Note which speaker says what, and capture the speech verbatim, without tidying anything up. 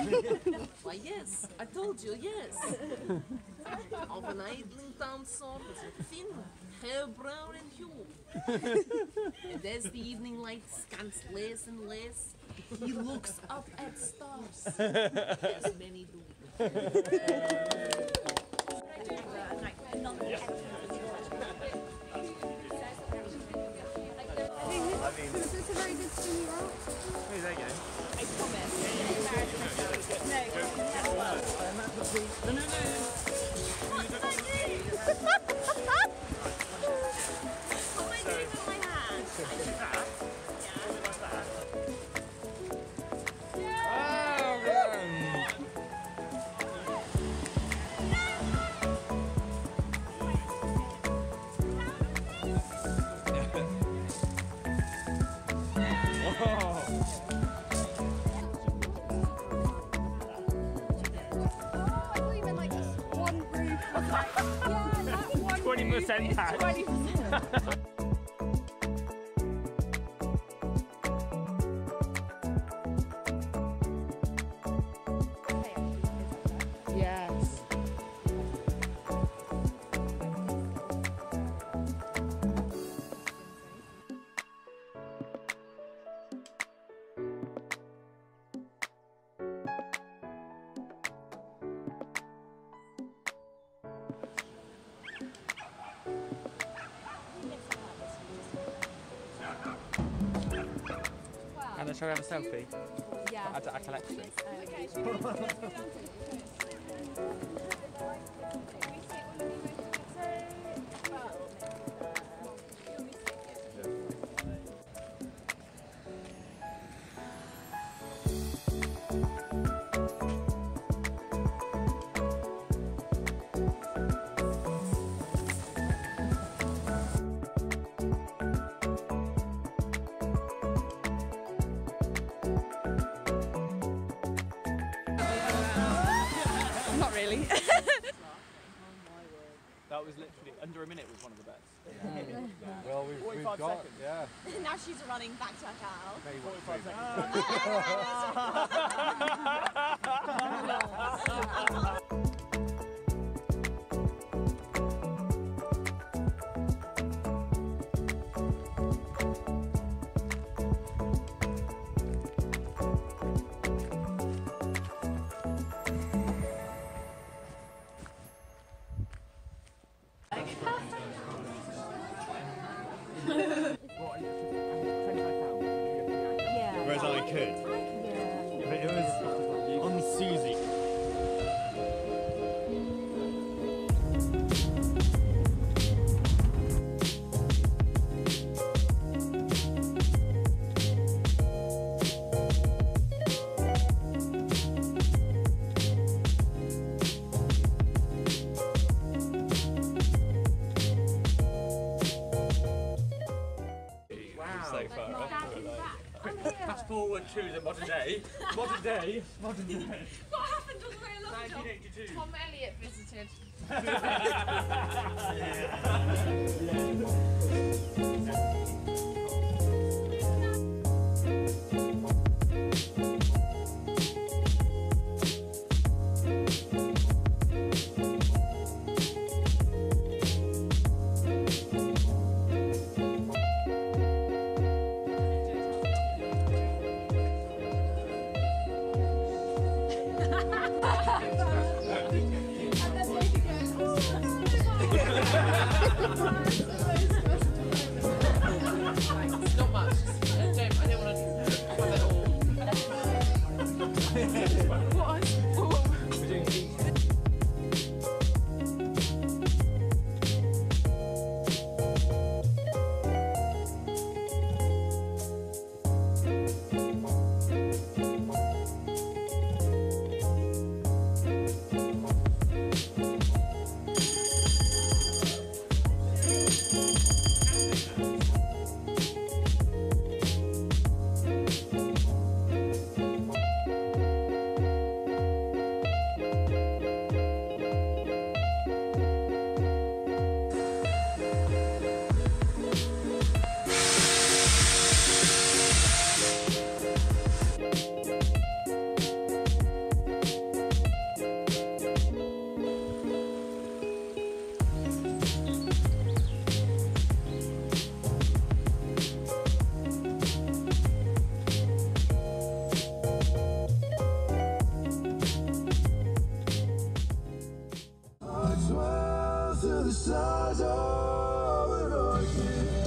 Speaker 1: Why, yes, I told you, yes. Of an idling town sort, thin, hair brown and hue. And as the evening light scants less and less, he looks up at stars, as many do.
Speaker 2: I mean, is this a very good skinny route?
Speaker 3: Hey, there you go.
Speaker 1: I promise. No, no, no.
Speaker 2: What did I do? What am I doing with my hand?
Speaker 3: twenty percent tax.
Speaker 2: twenty percent. Yes.
Speaker 3: And shall we have a selfie?
Speaker 2: Yeah.
Speaker 3: Add to our collection.
Speaker 2: Okay, should we go down to the Not really.
Speaker 3: That was literally under a minute was one of the best.
Speaker 4: Yeah. Well, we've, we've got,
Speaker 3: seconds.
Speaker 4: yeah.
Speaker 2: Now she's running back to her car.
Speaker 4: Maybe
Speaker 3: forty-five seconds.
Speaker 4: Whereas I could. But it was on Susie.
Speaker 3: Wow.
Speaker 4: So far off.
Speaker 3: Fast forward to the modern day. Modern day. Modern day.
Speaker 2: What happened all the way along?
Speaker 3: nineteen eighty-two.
Speaker 2: Tom Elliott visited.
Speaker 1: Not much. I don't, I don't want to have it all. What?
Speaker 3: We're doing heat.
Speaker 4: Thank you.
Speaker 5: through the stars of an orchid.